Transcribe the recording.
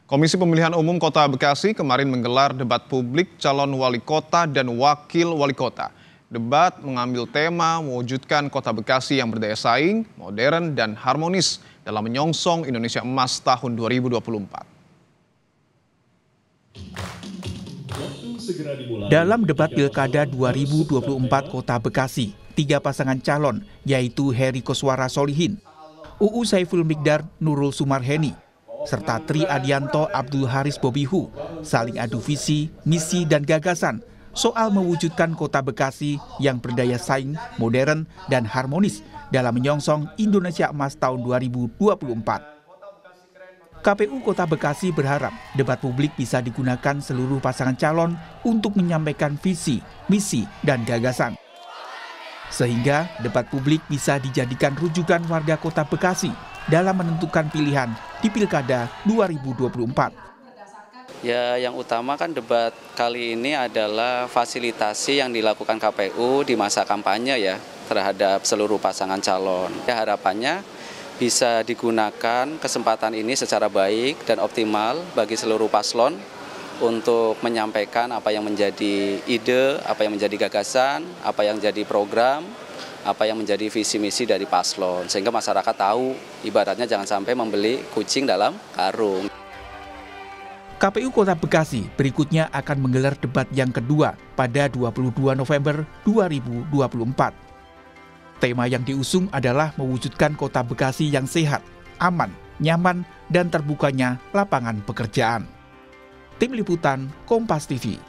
Komisi Pemilihan Umum Kota Bekasi kemarin menggelar debat publik calon wali kota dan wakil wali kota. Debat mengambil tema mewujudkan Kota Bekasi yang berdaya saing, modern, dan harmonis dalam menyongsong Indonesia Emas tahun 2024. Dalam debat Pilkada 2024 Kota Bekasi, 3 pasangan calon yaitu Heri Koswara Solihin, UU Saiful Migdar Nurul Sumarheni, serta Tri Adianto Abdul Haris Bobihu saling adu visi, misi, dan gagasan soal mewujudkan Kota Bekasi yang berdaya saing, modern, dan harmonis dalam menyongsong Indonesia Emas tahun 2024. KPU Kota Bekasi berharap debat publik bisa digunakan seluruh pasangan calon untuk menyampaikan visi, misi, dan gagasan. Sehingga debat publik bisa dijadikan rujukan warga Kota Bekasi dalam menentukan pilihan di Pilkada 2024. Ya, yang utama kan debat kali ini adalah fasilitasi yang dilakukan KPU di masa kampanye ya terhadap seluruh pasangan calon. Ya, harapannya bisa digunakan kesempatan ini secara baik dan optimal bagi seluruh paslon untuk menyampaikan apa yang menjadi ide, apa yang menjadi gagasan, apa yang menjadi program, apa yang menjadi visi misi dari paslon. Sehingga masyarakat tahu, ibaratnya jangan sampai membeli kucing dalam karung. KPU Kota Bekasi berikutnya akan menggelar debat yang kedua pada 22 November 2024. Tema yang diusung adalah mewujudkan Kota Bekasi yang sehat, aman, nyaman, dan terbukanya lapangan pekerjaan. Tim Liputan Kompas TV.